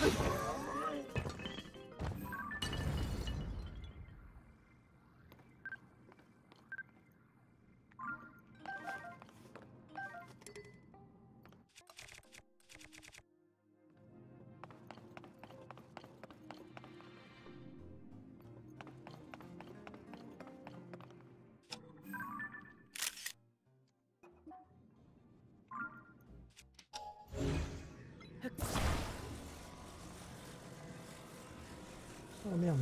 Oh merde.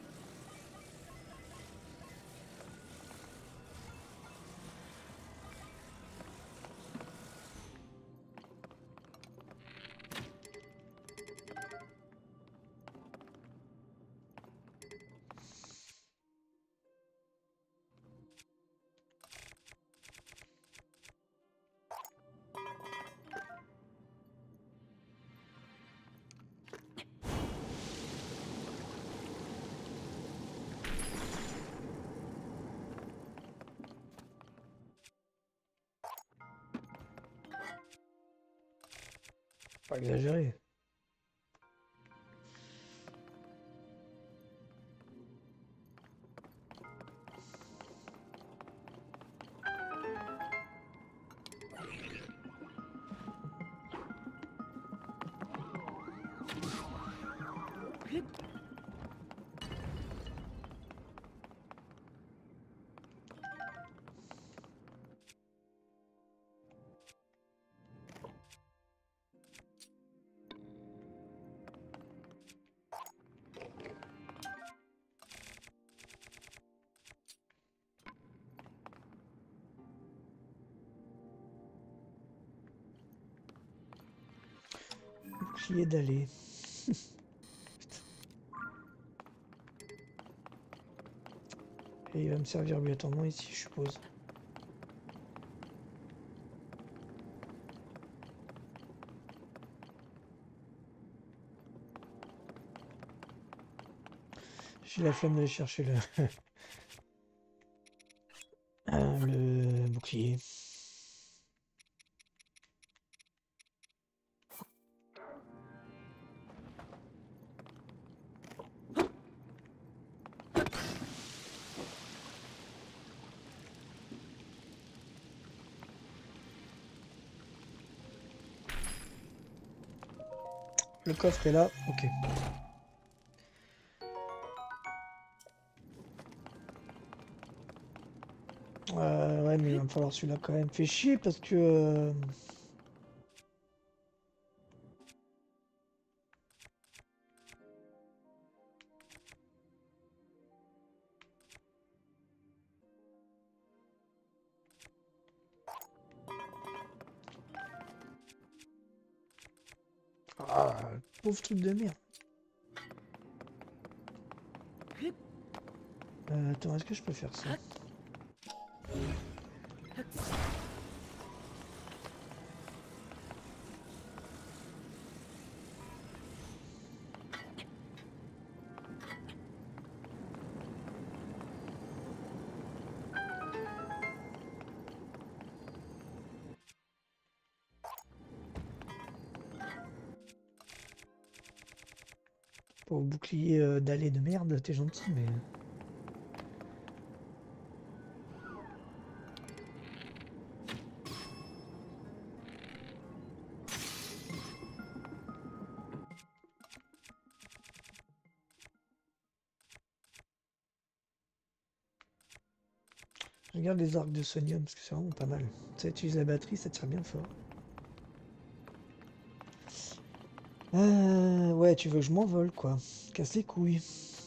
Pas exagéré. Bouclier d'aller. Et il va me servir obligatoirement ici, je suppose. J'ai la flemme d'aller chercher le bouclier. Le coffre est là, ok. Ouais, mais il va me falloir celui-là quand même. Fait chier parce que... Ah, pauvre truc de merde. Attends, est-ce que je peux faire ça? Pauvre bouclier d'aller de merde, t'es gentil, mais... Je regarde les arcs de sonium, parce que c'est vraiment pas mal. Ça utilise la batterie, ça tire bien fort. Ouais, tu veux que je m'envole, quoi. Casse les couilles.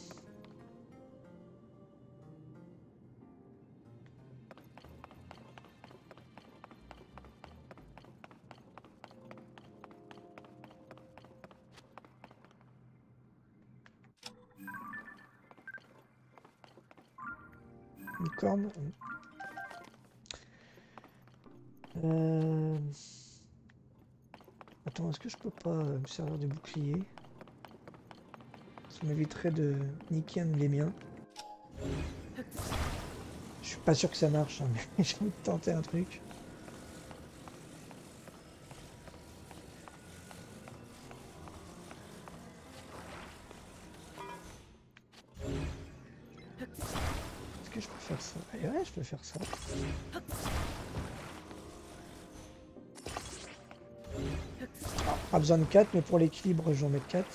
Une corne. Euh... Attends, est-ce que je peux pas me servir du bouclier? Ça m'éviterait de niquer un de les miens. Je suis pas sûr que ça marche, hein, mais j'ai envie de tenter un truc. je peux faire ça. Et ouais, je peux faire ça. Alors, pas besoin de 4, mais pour l'équilibre, je vais en mettre 4.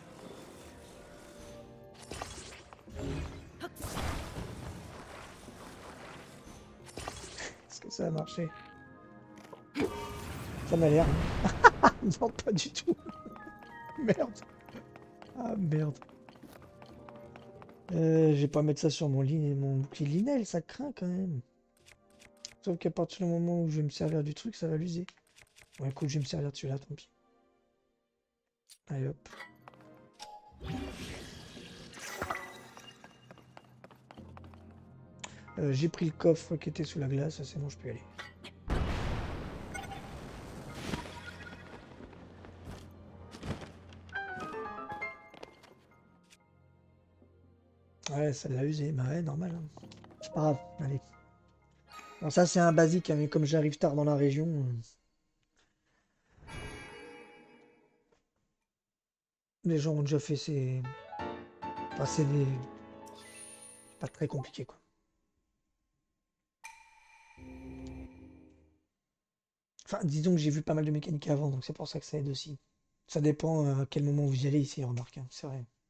Est-ce que ça a marché? Ça m'a l'air. Non, pas du tout. Merde. Ah, merde. Je vais pas mettre ça sur mon bouclier Linel, ça craint quand même. Sauf qu'à partir du moment où je vais me servir du truc, ça va l'user. Bon, écoute, je vais me servir de celui-là, tant pis. Allez hop. J'ai pris le coffre qui était sous la glace, c'est bon, je peux y aller. Ouais, ça l'a usé, bah ouais, normal, hein. C'est pas grave, allez. Bon, ça c'est un basique, hein, mais comme j'arrive tard dans la région, les gens ont déjà fait ces... Enfin, c'est des... pas très compliqué, quoi. Enfin, disons que j'ai vu pas mal de mécanique avant, donc c'est pour ça que ça aide aussi. Ça dépend à quel moment vous y allez ici, remarque, hein, c'est vrai.